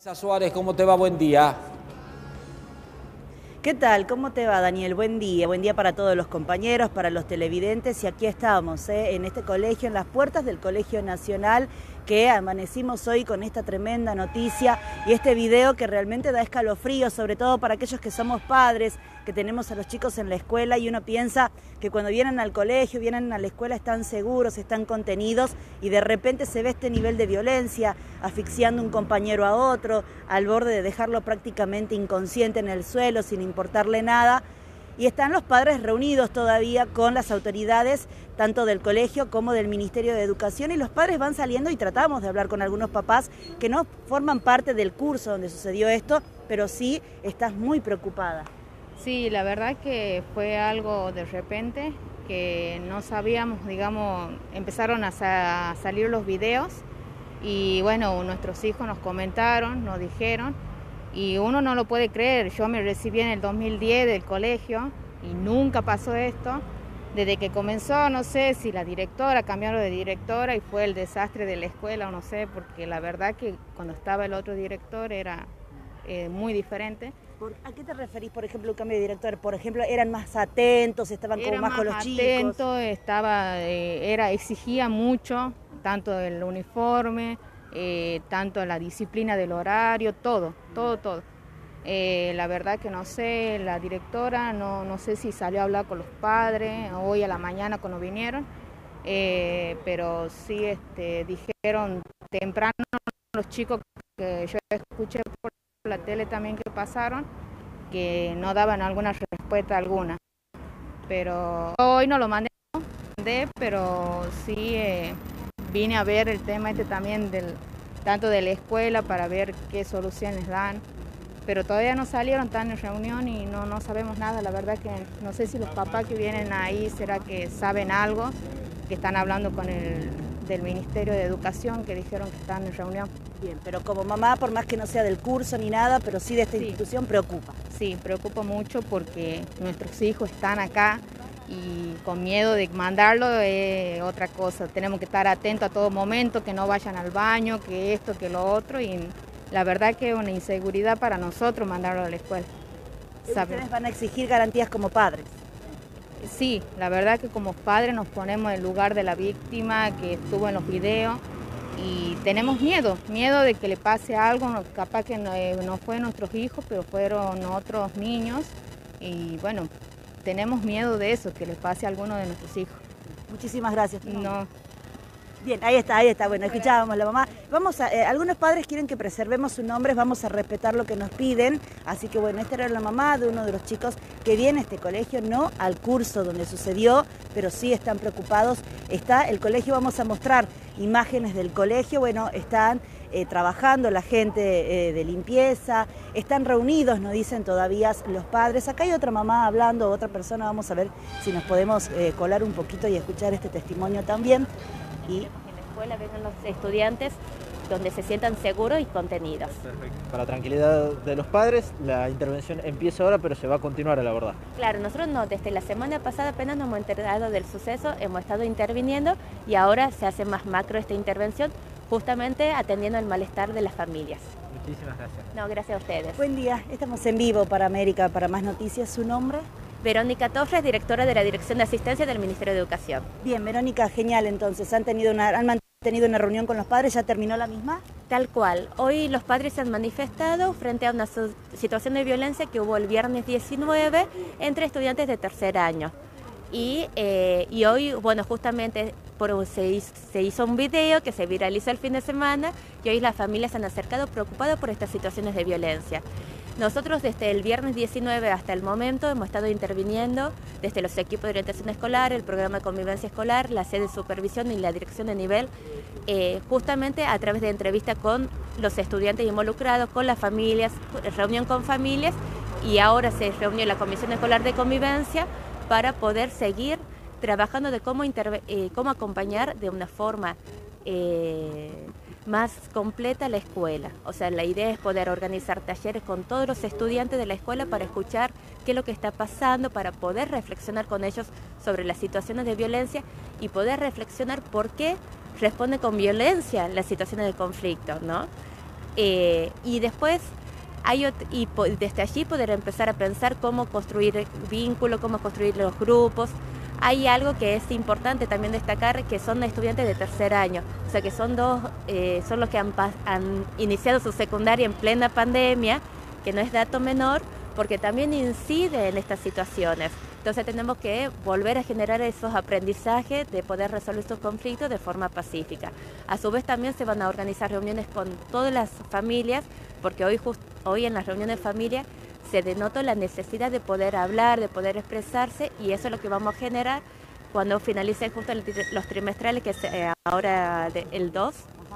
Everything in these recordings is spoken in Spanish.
Suárez, ¿cómo te va? Buen día. ¿Qué tal? ¿Cómo te va, Daniel? Buen día para todos los compañeros, para los televidentes, y aquí estamos, en este colegio, en las puertas del Colegio Nacional, que amanecimos hoy con esta tremenda noticia y este video que realmente da escalofrío, sobre todo para aquellos que somos padres, que tenemos a los chicos en la escuela, y uno piensa que cuando vienen al colegio, vienen a la escuela, están seguros, están contenidos, y de repente se ve este nivel de violencia, asfixiando un compañero a otro, al borde de dejarlo prácticamente inconsciente en el suelo, sin importarle nada. Y están los padres reunidos todavía con las autoridades, tanto del colegio como del Ministerio de Educación, y los padres van saliendo, y tratamos de hablar con algunos papás que no forman parte del curso donde sucedió esto, pero sí estás muy preocupada. Sí, la verdad que fue algo de repente, que no sabíamos, digamos, empezaron a salir los videos y bueno, nuestros hijos nos comentaron, nos dijeron, y uno no lo puede creer. Yo me recibí en el 2010 del colegio y nunca pasó esto. Desde que comenzó, no sé si la directora, cambiaron de directora y fue el desastre de la escuela o no sé, porque la verdad que cuando estaba el otro director era muy diferente. ¿A qué te referís, por ejemplo, un cambio de director? Por ejemplo, ¿eran más atentos, estaban como más con los chicos? Era más atento, exigía mucho, tanto el uniforme, tanto la disciplina del horario, todo. La verdad que no sé, la directora no sé si salió a hablar con los padres hoy a la mañana cuando vinieron, pero sí dijeron temprano los chicos, que yo escuché por la tele también que pasaron, que no daban alguna respuesta alguna. Pero hoy no lo mandé, pero sí vine a ver el tema también tanto de la escuela, para ver qué soluciones dan. Pero todavía no salieron, están en reunión y no sabemos nada. La verdad que no sé si los papás que vienen ahí, será que saben algo, que están hablando con del Ministerio de Educación, que dijeron que están en reunión. Bien, pero como mamá, por más que no sea del curso ni nada, pero sí de esta institución, preocupa. Sí, preocupa mucho porque nuestros hijos están acá y con miedo de mandarlo es otra cosa. Tenemos que estar atentos a todo momento, que no vayan al baño, que esto, que lo otro, y la verdad que es una inseguridad para nosotros mandarlo a la escuela. ¿Ustedes van a exigir garantías como padres? Sí, la verdad que como padres nos ponemos en el lugar de la víctima que estuvo en los videos y tenemos miedo de que le pase algo. Capaz que no fue nuestros hijos, pero fueron otros niños, y bueno, tenemos miedo de eso, que les pase a alguno de nuestros hijos. Muchísimas gracias. No. Bien, ahí está. Bueno, escuchábamos a la mamá. Algunos padres quieren que preservemos sus nombres, vamos a respetar lo que nos piden. Así que bueno, esta era la mamá de uno de los chicos que viene a este colegio, no al curso donde sucedió, pero sí están preocupados. Está el colegio, vamos a mostrar imágenes del colegio. Bueno, están trabajando la gente de limpieza, están reunidos, nos dicen todavía los padres. Acá hay otra mamá hablando, otra persona, vamos a ver si nos podemos colar un poquito y escuchar este testimonio también. Y en la escuela vengan los estudiantes donde se sientan seguros y contenidos. Perfecto. Para tranquilidad de los padres, la intervención empieza ahora, pero se va a continuar, la verdad. Claro, nosotros desde la semana pasada apenas nos hemos enterado del suceso, hemos estado interviniendo y ahora se hace más macro esta intervención, justamente atendiendo el malestar de las familias. Muchísimas gracias. No, gracias a ustedes. Buen día, estamos en vivo para América, para Más Noticias. ¿Su nombre? Verónica Torres, directora de la Dirección de Asistencia del Ministerio de Educación. Bien, Verónica, genial. Entonces, han mantenido una reunión con los padres, ¿ya terminó la misma? Tal cual. Hoy los padres se han manifestado frente a una situación de violencia que hubo el viernes 19 entre estudiantes de tercer año. Y hoy, bueno, justamente se hizo un video que se viralizó el fin de semana, y hoy las familias se han acercado preocupadas por estas situaciones de violencia. Nosotros desde el viernes 19 hasta el momento hemos estado interviniendo desde los equipos de orientación escolar, el programa de convivencia escolar, la sede de supervisión y la dirección de nivel, justamente a través de entrevistas con los estudiantes involucrados, con las familias, reunión con familias, y ahora se reunió la Comisión Escolar de Convivencia para poder seguir trabajando de cómo acompañar de una forma más completa la escuela. O sea, la idea es poder organizar talleres con todos los estudiantes de la escuela para escuchar qué es lo que está pasando, para poder reflexionar con ellos sobre las situaciones de violencia y poder reflexionar por qué responde con violencia las situaciones de conflicto, ¿no? Y después desde allí poder empezar a pensar cómo construir vínculos, cómo construir los grupos. Hay algo que es importante también destacar, que son estudiantes de tercer año, o sea que son los que han iniciado su secundaria en plena pandemia, que no es dato menor, porque también incide en estas situaciones. Entonces tenemos que volver a generar esos aprendizajes de poder resolver estos conflictos de forma pacífica. A su vez también se van a organizar reuniones con todas las familias, porque hoy en las reuniones de familia se denotó la necesidad de poder hablar, de poder expresarse, y eso es lo que vamos a generar cuando finalicen justo los trimestrales, que es ahora el 2.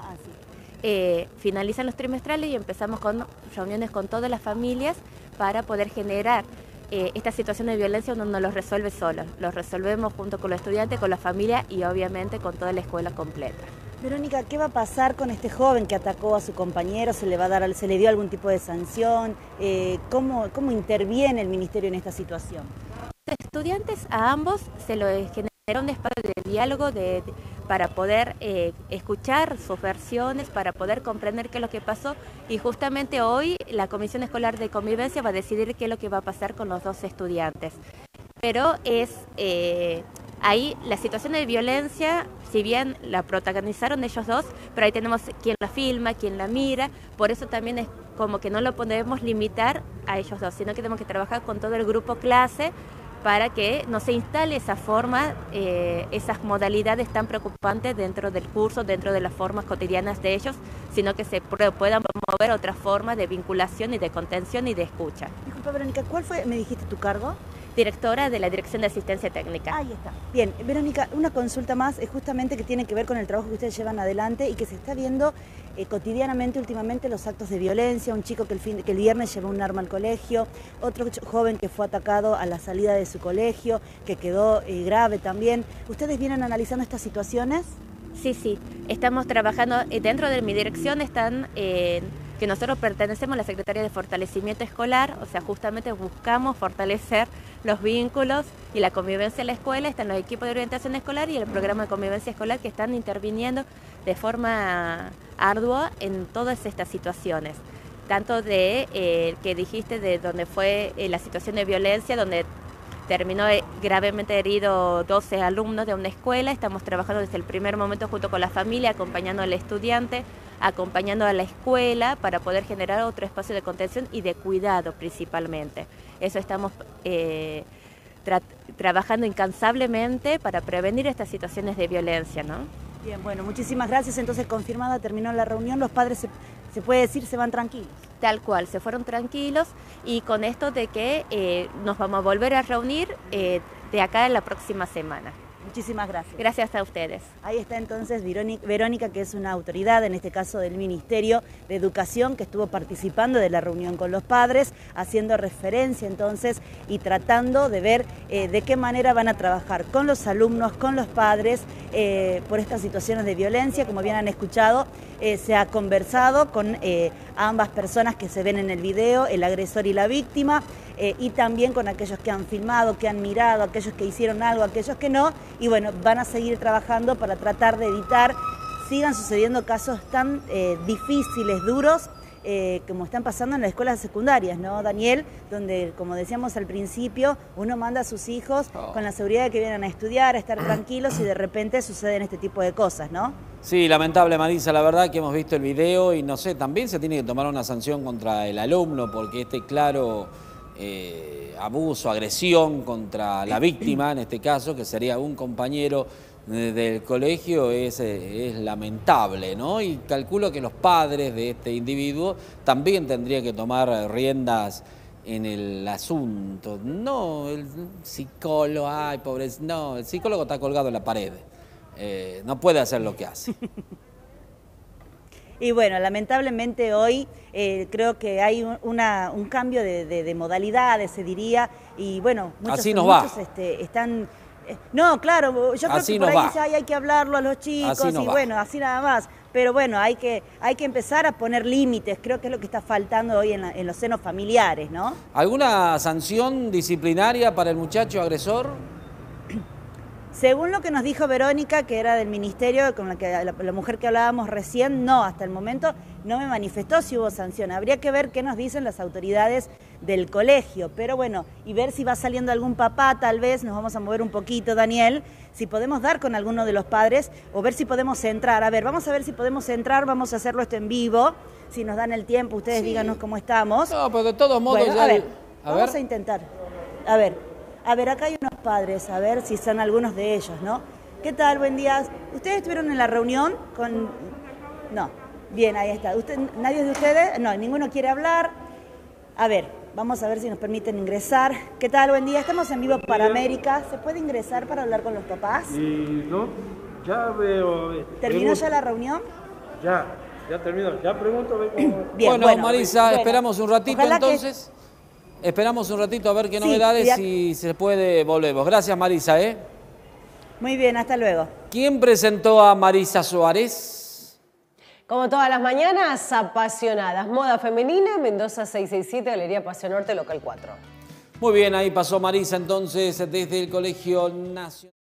Finalizan los trimestrales y empezamos con reuniones con todas las familias para poder generar esta situación de violencia. Uno no los resuelve solo, los resolvemos junto con los estudiantes, con la familia y obviamente con toda la escuela completa. Verónica, ¿qué va a pasar con este joven que atacó a su compañero? ¿Se le dio algún tipo de sanción? ¿Cómo interviene el ministerio en esta situación? Los estudiantes, a ambos se les genera un espacio de diálogo para poder escuchar sus versiones, para poder comprender qué es lo que pasó, y justamente hoy la Comisión Escolar de Convivencia va a decidir qué es lo que va a pasar con los dos estudiantes. Pero ahí la situación de violencia, si bien la protagonizaron ellos dos, pero ahí tenemos quien la filma, quien la mira, por eso también es como que no lo podemos limitar a ellos dos, sino que tenemos que trabajar con todo el grupo clase para que no se instale esa forma, esas modalidades tan preocupantes dentro del curso, dentro de las formas cotidianas de ellos, sino que se puedan promover otras formas de vinculación y de contención y de escucha. Disculpa, Verónica, ¿cuál fue, me dijiste, tu cargo? Directora de la Dirección de Asistencia Técnica. Ahí está. Bien, Verónica, una consulta más, es justamente que tiene que ver con el trabajo que ustedes llevan adelante y que se está viendo cotidianamente, últimamente, los actos de violencia. Un chico que el viernes llevó un arma al colegio, otro joven que fue atacado a la salida de su colegio, que quedó grave también. ¿Ustedes vienen analizando estas situaciones? Sí, estamos trabajando, dentro de mi dirección están, que nosotros pertenecemos a la Secretaría de Fortalecimiento Escolar, o sea, justamente buscamos fortalecer los vínculos y la convivencia en la escuela. Están los equipos de orientación escolar y el programa de convivencia escolar, que están interviniendo de forma ardua en todas estas situaciones. Tanto de, que dijiste, de donde fue la situación de violencia, donde terminó gravemente herido 12 alumnos de una escuela. Estamos trabajando desde el primer momento junto con la familia, acompañando al estudiante, acompañando a la escuela para poder generar otro espacio de contención y de cuidado principalmente. Eso estamos trabajando incansablemente para prevenir estas situaciones de violencia, ¿no? Bien, bueno, muchísimas gracias. Entonces, confirmada, terminó la reunión, los padres se puede decir se van tranquilos. Tal cual, se fueron tranquilos, y con esto de que nos vamos a volver a reunir de acá en la próxima semana. Muchísimas gracias. Gracias a ustedes. Ahí está entonces Verónica, que es una autoridad, en este caso del Ministerio de Educación, que estuvo participando de la reunión con los padres, haciendo referencia entonces y tratando de ver de qué manera van a trabajar con los alumnos, con los padres, por estas situaciones de violencia. Como bien han escuchado, se ha conversado con ambas personas que se ven en el video, el agresor y la víctima, y también con aquellos que han filmado, que han mirado, aquellos que hicieron algo, aquellos que no, y bueno, van a seguir trabajando para tratar de evitar sigan sucediendo casos tan difíciles, duros, como están pasando en las escuelas secundarias, ¿no, Daniel? Donde, como decíamos al principio, uno manda a sus hijos con la seguridad de que vienen a estudiar, a estar tranquilos, y de repente suceden este tipo de cosas, ¿no? Sí, lamentable, Marisa, la verdad que hemos visto el video y no sé, también se tiene que tomar una sanción contra el alumno, porque este claro abuso, agresión contra la víctima, en este caso, que sería un compañero del colegio, es lamentable, ¿no? Y calculo que los padres de este individuo también tendrían que tomar riendas en el asunto. No, el psicólogo, ay, pobre, no, el psicólogo está colgado en la pared, no puede hacer lo que hace. Y bueno, lamentablemente hoy creo que hay un cambio de modalidades, se diría, y bueno, muchos están... No, claro, yo creo que por ahí dice, hay que hablarlo a los chicos, y bueno, así nada más. Pero bueno, hay que empezar a poner límites, creo que es lo que está faltando hoy en los senos familiares, ¿no? ¿Alguna sanción disciplinaria para el muchacho agresor? Según lo que nos dijo Verónica, que era del ministerio, con la mujer que hablábamos recién, no, hasta el momento no me manifestó si hubo sanción. Habría que ver qué nos dicen las autoridades del colegio, pero bueno, y ver si va saliendo algún papá, tal vez, nos vamos a mover un poquito, Daniel, si podemos dar con alguno de los padres o ver si podemos entrar. A ver, vamos a ver si podemos entrar, vamos a hacerlo esto en vivo, si nos dan el tiempo, ustedes sí, díganos cómo estamos. No, pero de todos modos bueno, ya... vamos a intentar. A ver, acá hay unos padres, a ver si son algunos de ellos, ¿no? ¿Qué tal? Buen día. ¿Ustedes estuvieron en la reunión con...? No. Bien, ahí está. ¿Nadie de ustedes? No, ninguno quiere hablar. A ver, vamos a ver si nos permiten ingresar. ¿Qué tal? Buen día. Estamos en vivo para América. ¿Se puede ingresar para hablar con los papás? No, ya veo... ¿Terminó ya la reunión? Ya terminó. Ya pregunto. Bien, bueno, Marisa, esperamos un ratito entonces. Esperamos un ratito a ver qué novedades y si se puede, volvemos. Gracias, Marisa. Muy bien, hasta luego. ¿Quién presentó a Marisa Suárez? Como todas las mañanas, apasionadas. Moda femenina, Mendoza 667, Galería Paseo Norte, local 4. Muy bien, ahí pasó Marisa entonces desde el Colegio Nacional.